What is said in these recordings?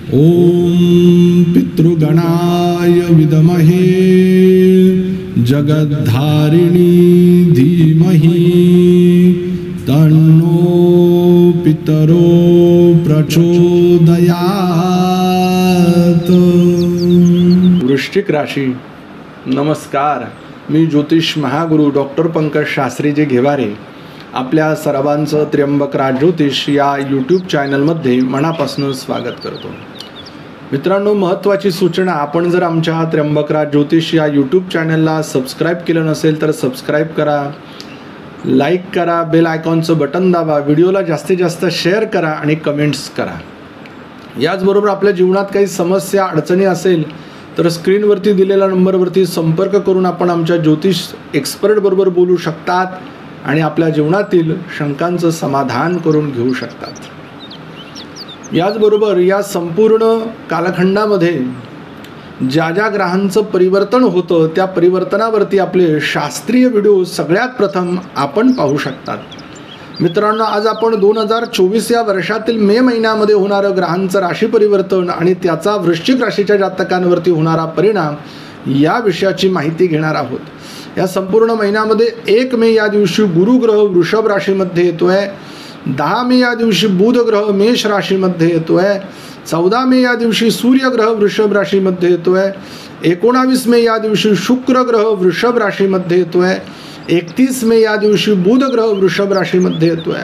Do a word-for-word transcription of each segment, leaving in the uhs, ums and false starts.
ओम पितृगणाय विद्महे जगद्धारिणी धीमहि तन्नो पितरो प्रचोदयात्। वृश्चिक राशी, नमस्कार. मी ज्योतिष महागुरु डॉक्टर पंकज शास्त्रीजी घेवारे आपल्या सर्वांचं त्र्यंबकराज ज्योतिष या यूट्यूब चॅनलमध्ये मनापासून स्वागत करतो. मित्रांनो, महत्त्वाची सूचना, आपण जर आमच्या त्र्यंबकराज ज्योतिष या यूट्यूब चॅनलला सबस्क्राईब केलं नसेल तर सबस्क्राईब करा, लाईक करा, बेल आयकॉनचं बटन दाबा, व्हिडिओला जास्तीत जास्त शेअर करा आणि कमेंट्स करा. याचबरोबर आपल्या जीवनात काही समस्या अडचणी असेल तर स्क्रीनवरती दिलेल्या नंबरवरती संपर्क करून आपण आमच्या ज्योतिष एक्सपर्ट बरोबर बोलू शकतात आणि आपल्या जीवनातील शंकांचं समाधान करून घेऊ शकतात. याचबरोबर या संपूर्ण कालखंडामध्ये ज्या ज्या ग्रहांचं परिवर्तन होतं त्या परिवर्तनावरती आपले शास्त्रीय व्हिडिओ सगळ्यात प्रथम आपण पाहू शकतात. मित्रांनो, आज आपण दोन हजार चोवीस या वर्षातील मे महिन्यामध्ये होणारं ग्रहांचं राशी परिवर्तन आणि त्याचा वृश्चिक राशीच्या जातकांवरती होणारा परिणाम या विषयाची माहिती घेणार आहोत. या संपूर्ण महिन्यामध्ये एक मे या दिवशी गुरु ग्रह वृषभ राशीमध्ये येतोय, दहा मे या दिवशी बुध ग्रह मेष राशीमध्ये येतोय, चौदा मे या दिवशी सूर्य ग्रह वृषभ राशीमध्ये येतोय, एकोणावीस मे या दिवशी शुक्र ग्रह वृषभ राशीमध्ये येतोय, एकतीस मे या दिवशी बुध ग्रह वृषभ राशीमध्ये येतोय,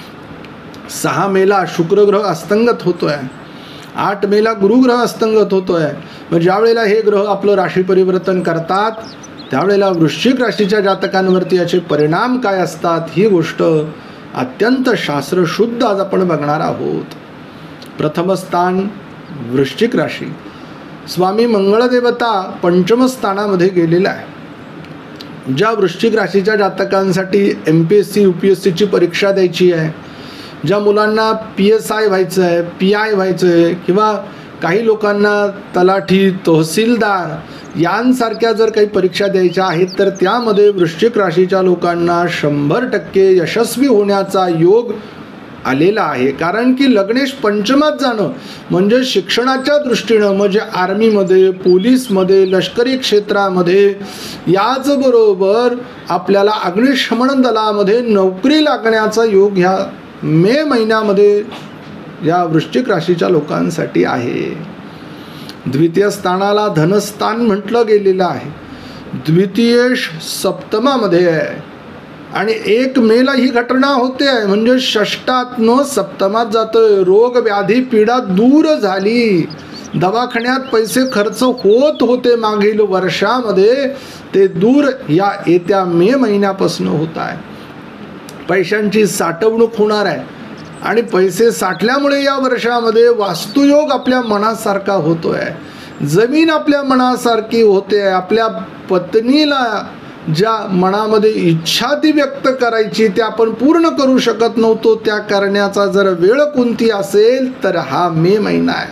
सहा मेला शुक्र ग्रह अस्तंगत होतोय, आठ मेला गुरु ग्रह अस्तंगत होतोय. मग ज्या वेळेला हे ग्रह आपलं राशी परिवर्तन करतात त्यावेळेला वृश्चिक राशीच्या जातकांवरती याचे परिणाम काय असतात ही गोष्ट अत्यंत शास्त्रशुद्ध आज आपण बघणार आहोत. प्रथम स्थान वृश्चिक राशी. स्वामी मंगळदेवता पंचम स्थानामध्ये गेलेला आहे. ज्या वृश्चिक राशीच्या जातकांसाठी M P S C U P S सीची परीक्षा द्यायची आहे, ज्या मुलांना पी एस आय व्हायचं आहे, पी आय व्हायचं आहे, किंवा काही लोकांना तलाठी, तहसीलदार यांसारख्या जर काही परीक्षा द्यायच्या आहेत तर त्यामध्ये वृश्चिक राशीच्या लोकांना शंभर टक्के यशस्वी होण्याचा योग आलेला आहे. कारण की लग्नेश पंचमात जाणं म्हणजे शिक्षणाच्या दृष्टीनं, म्हणजे आर्मीमध्ये, पोलीसमध्ये, लष्करी क्षेत्रामध्ये, याचबरोबर आपल्याला अग्निशमन दलामध्ये नोकरी लागण्याचा योग ह्या मे महिन्यामध्ये या वृश्चिक राशीच्या लोकांसाठी आहे. द्वितीय स्थानाला धनस्थान म्हटलं गेलेलं आहे. द्वितीय सप्तमामध्ये आहे आणि एक मेला ही घटना होते आहे, म्हणजे षष्टातनं सप्तमात जातं. रोग व्याधी पीडा दूर झाली, दवाखान्यात पैसे खर्च होत होते मागील वर्षामध्ये, ते दूर या येत्या मे महिन्यापासून होत आहे. पैशांची साठवणूक होणार आहे आणि पैसे साठल्यामुळे या वर्षामध्ये वास्तुयोग आपल्या मनासारखा होतोय, जमीन आपल्या मनासारखी होते. आपल्या पत्नीला ज्या मनामध्ये इच्छा ती व्यक्त करायची ते आपण पूर्ण करू शकत नव्हतो, त्या करण्याचा जर वेळ कोणती असेल तर हा मे महिना आहे.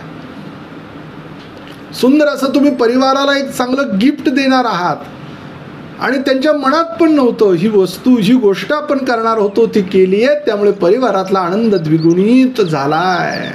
सुंदर असं तुम्ही परिवाराला एक चांगलं गिफ्ट देणार आहात आणि त्यांच्या मनात पण नव्हतं ही वस्तू, ही गोष्ट आपण करणार होतो, ती केली आहे, त्यामुळे परिवारातला आनंद द्विगुणित झालाय.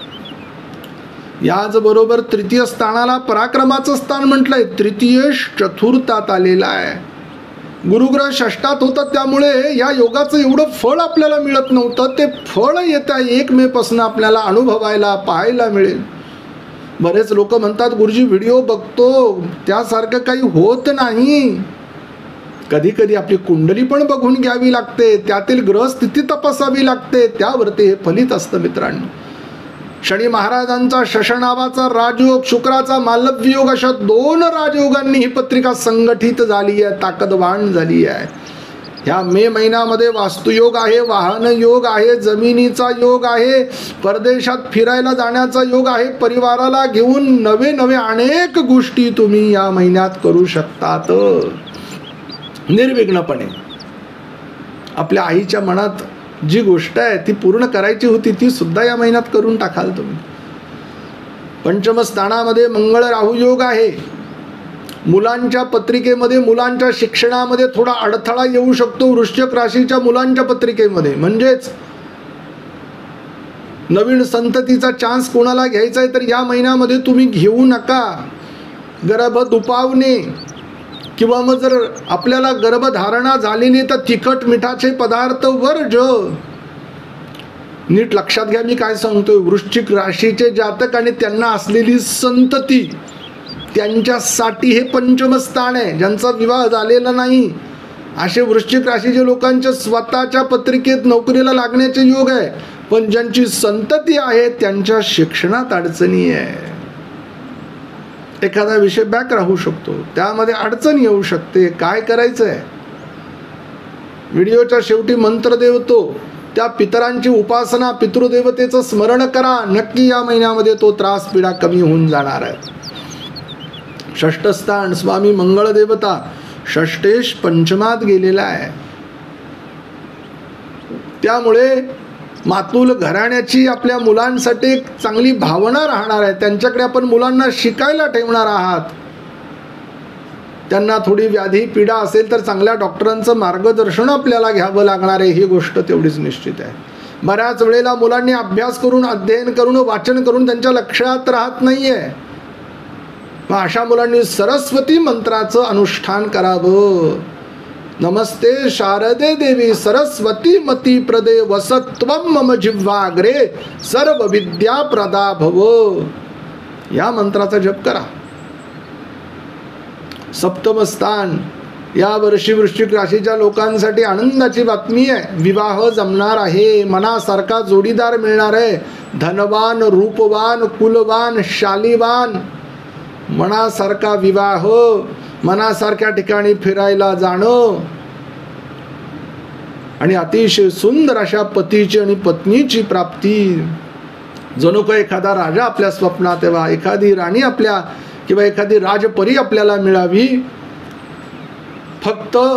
याचबरोबर तृतीय स्थानाला पराक्रमाचं स्थान म्हटलंय. तृतीय चतुर्थात आलेला आहे. गुरुग्रह षष्टात होता, त्यामुळे या योगाचं एवढं फळ आपल्याला मिळत नव्हतं, ते फळ येत्या एक मे पासून आपल्याला अनुभवायला पाहायला मिळेल. बरेच लोक म्हणतात गुरुजी व्हिडिओ बघतो त्यासारखं काही होत नाही. कधी कधी आपली कुंडली पण बघून घ्यावी लागते, त्यातील ग्रहस्थिती तपासावी लागते, त्यावरती हे फलित असतं. मित्रांनो, शनी महाराजांचा शशनावाचा राजयोग, शुक्राचा मालव्य योग, अशा दोन राजयोगांनी ही पत्रिका संघटित झाली आहे, ताकदवान झाली आहे. ह्या मे महिन्यामध्ये वास्तुयोग आहे, वाहन योग आहे, जमिनीचा योग आहे, परदेशात फिरायला जाण्याचा योग आहे. परिवाराला घेऊन नवे नवे अनेक गोष्टी तुम्ही या महिन्यात करू शकतात निर्विघ्नपणे. आपल्या आईच्या मनात जी गोष्ट आहे ती पूर्ण करायची होती ती सुद्धा या महिन्यात करून टाकाल तुम्ही. पंचम स्थानामध्ये मंगळ राहू योग आहे. मुलांच्या पत्रिकेमध्ये, मुलांच्या शिक्षणामध्ये थोडा अडथळा येऊ शकतो वृश्चिक राशीच्या मुलांच्या पत्रिकेमध्ये. म्हणजेच नवीन संततीचा चान्स कोणाला घ्यायचा आहे तर या महिन्यामध्ये तुम्ही घेऊ नका. गर्भ दुपावणे किंवा मग जर आपल्याला गर्भधारणा झालेली तर तिखट मिठाचे पदार्थ वर्ज. नीट लक्षात घ्या मी काय सांगतोय. वृश्चिक राशीचे जातक आणि त्यांना असलेली संतती त्यांच्यासाठी हे पंचम स्थान आहे. ज्यांचा विवाह झालेला नाही असे वृश्चिक राशीचे लोकांच्या स्वतःच्या पत्रिकेत नोकरीला लागण्याचे योग आहे. पण ज्यांची संतती आहे त्यांच्या शिक्षणात अडचणी आहे. एखादा विषय बॅक राहू शकतो, त्यामध्ये अडचण येऊ शकते. काय करायचं आहे? व्हिडिओच्या शेवटी मंत्र देवतो त्या पितरांची उपासना, पितृदेवतेचं स्मरण करा. नक्की या महिन्यामध्ये तो त्रास पीडा कमी होऊन जाणार आहे. षष्ठ स्थान स्वामी मंगळ देवता षष्ठेश पंचमात गेलेला आहे. त्यामुळे मातुल घराण्याची आपल्या मुलांसाठी एक चांगली भावना राहणार आहे. त्यांच्याकडे आपण मुलांना शिकायला ठेवणार आहात. त्यांना थोडी व्याधी पीडा असेल तर चांगल्या डॉक्टरांचं मार्गदर्शन आपल्याला घ्यावं लागणार आहे. ही गोष्ट तेवढीच निश्चित आहे. बऱ्याच वेळेला मुलांनी अभ्यास करून, अध्ययन करून, वाचन करून त्यांच्या लक्षात राहत नाहीये. मग अशा मुलांनी सरस्वती मंत्राचं अनुष्ठान करावं. नमस्ते शारदे देवी सरस्वती मती प्रदे वसत्वम मम जिह्वाग्रे सर्व विद्या प्रदा भव. या मंत्राचा जप करा. सप्तम स्थान या वर्षी वृश्चिक राशीच्या लोकांसाठी आनंदाची बातमी आहे. विवाह जमणार आहे. मनासारखा जोडीदार मिळणार आहे. धनवान, रूपवान, कुलवान, शालीवान, मनासारखा विवाह, मनासारख्या ठिकाणी फिरायला जाणं आणि अतिशय सुंदर अशा पतीची आणि पत्नीची प्राप्ती. जणू का एखादा राजा आपल्या स्वप्नात यावा, एखादी राणी आपल्या किंवा एखादी राजपरी आपल्याला मिळावी. फक्त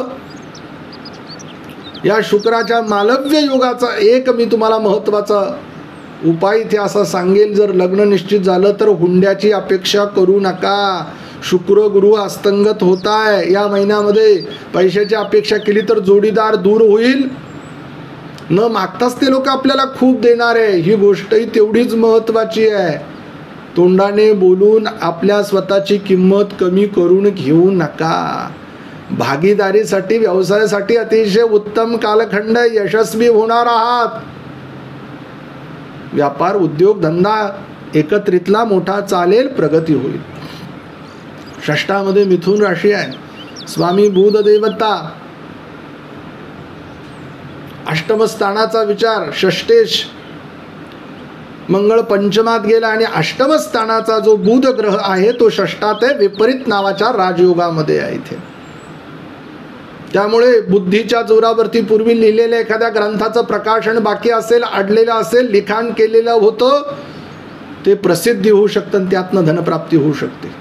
या शुक्राच्या मालव्य योगाचा एक मी तुम्हाला महत्वाचा उपाय इथे असा सांगेल. जर लग्न निश्चित झालं तर हुंड्याची अपेक्षा करू नका. शुक्र गुरु अस्तंगत होत आहे या महिन्यामध्ये. पैशाची अपेक्षा केली तर जोडीदार दूर होईल. न मागताच ते लोक आपल्याला खूप देणार आहे. ही गोष्टही तेवढीच महत्वाची आहे. तोंडाने बोलून आपल्या स्वतःची किंमत कमी करून घेऊ नका. भागीदारीसाठी, व्यवसायासाठी अतिशय उत्तम कालखंड, यशस्वी होणार आहात. व्यापार, उद्योग, धंदा एकत्रितला मोठा चालेल, प्रगती होईल. षष्ठामध्ये मिथुन राशी आहे. स्वामी बुध देवता अष्टम स्थानाचा विचार. षष्ठेश मंगळ पंचमात गेला आणि अष्टम स्थानाचा जो बुध ग्रह आहे तो षष्ठात आहे. विपरीत नावाच्या राजयोगामध्ये आहे इथे. त्यामुळे बुद्धीच्या जोरावरती पूर्वी लिहिलेल्या एखाद्या ग्रंथाचं प्रकाशन बाकी असेल, अडलेलं असेल, लिखाण केलेलं होतं, ते प्रसिद्धी होऊ शकतं, त्यातनं धनप्राप्ती होऊ शकते.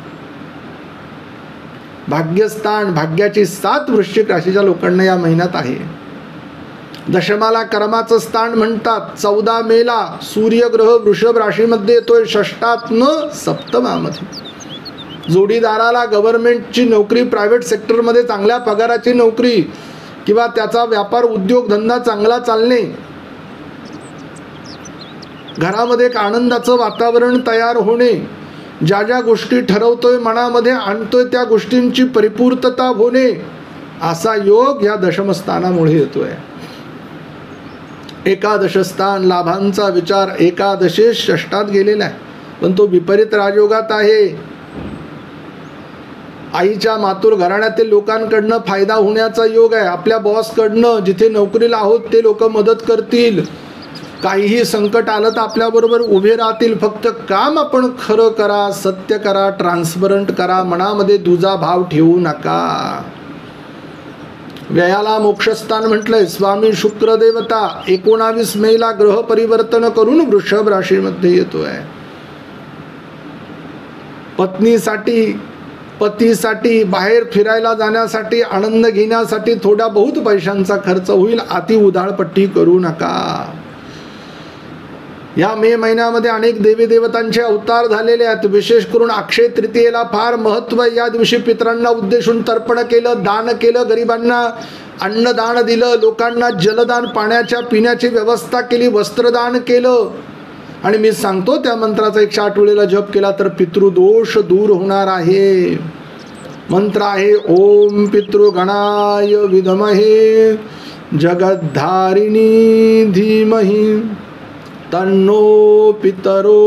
भाग्यस्थान, भाग्याची सात वृश्चिक राशीच्या लोकांना या महिन्यात आहे. दशमाला कर्माचं स्थान म्हणतात. चौदा मेला सूर्यग्रह वृषभ राशीमध्ये येतोय, षष्ठात न सप्तमामध्ये. जोडीदाराला गव्हर्नमेंटची नोकरी, प्रायव्हेट सेक्टरमध्ये चांगल्या पगाराची नोकरी किंवा त्याचा व्यापार, उद्योग, धंदा चांगला चालणे, घरामध्ये एक आनंदाचं वातावरण तयार होणे, ज्या ज्या गोष्टी ठरवतोय, मनामध्ये आणतोय त्या गोष्टींची परिपूर्तता होणे, असा योग या दशमस्थानामुळे येतोय. एकादश स्थान लाभांचा विचार. एकादशेश षष्ठात गेलेला आहे पण तो विपरीत राजयोगात आहे. आईच्या मातुर घराण्यातील लोकांकडनं फायदा होण्याचा योग आहे. आपल्या बॉसकडनं, जिथे नोकरीला आहोत ते लोक मदत करतील. काहीही संकट आलं तर आपल्याबरोबर उभे राहतील. फक्त काम आपण खरं करा, सत्य करा, ट्रान्सपरंट करा. मनामध्ये दुजा भाव ठेवू नका. व्ययाला मोक्षस्थान म्हटलंय. स्वामी शुक्र देवता एकोणावीस मेला ग्रह परिवर्तन करून वृषभ राशीमध्ये येतोय. पत्नीसाठी, पतीसाठी, बाहेर फिरायला जाण्यासाठी, आनंद घेण्यासाठी थोडा बहुत पैशांचा खर्च होईल. अति उधाळपट्टी करू नका. या मे महिन्यामध्ये अनेक देवी देवतांचे अवतार झालेले आहेत. विशेष करून अक्षय तृतीयेला फार महत्त्व. या दिवशी पितरांना उद्देशून तर्पण केलं, दान केलं, गरिबांना अन्नदान दिलं, लोकांना जलदान, पाण्याच्या पिण्याची व्यवस्था केली, वस्त्रदान केलं. आणि मी सांगतो त्या मंत्राचा एकशे आठ वेळेला जप केला तर पितृदोष दूर होणार आहे. मंत्र आहे ओम पितृगणाय विद्महे जगद्धारिणी धीमहि तन्नो पितरो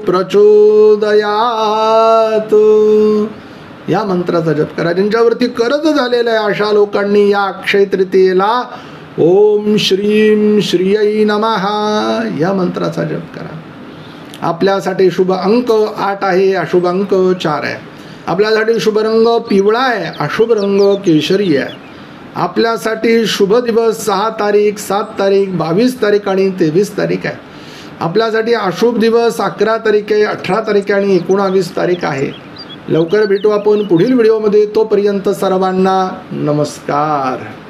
प्रचोदयात. या मंत्राचा जप करा. ज्यांच्यावरती कर्ज झालेलं आहे अशा लोकांनी या अक्षय तृतीयेला ओम श्रीम श्रियै नमः या मंत्राचा जप करा. आपल्यासाठी शुभ अंक आठ आहे, अशुभ अंक चार आहे. आपल्यासाठी शुभ रंग पिवळा आहे, अशुभ रंग केशरी आहे. आपल्यासाठी शुभ दिवस सहा तारीख, सात तारीख, बावीस तारीख आणि तेवीस तारीख आहे. आपल्यासाठी अशुभ दिवस अकरा तारीख आहे, अठरा तारीख आणि एकोणावीस तारीख आहे. लवकर भेटू आपण पुढील व्हिडिओमध्ये. तोपर्यंत सर्वांना नमस्कार.